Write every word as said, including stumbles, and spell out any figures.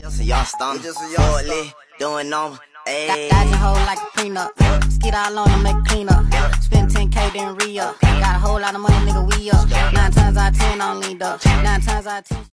So y'all stomach, forwardly, doing normal. Ayy. Dodging hoes like a prenup. Skid all on to make a clean up. Spend ten K then re-up. Got a whole lot of money, nigga, we up. Nine times out of ten, I don't lean up. Nine times out of ten.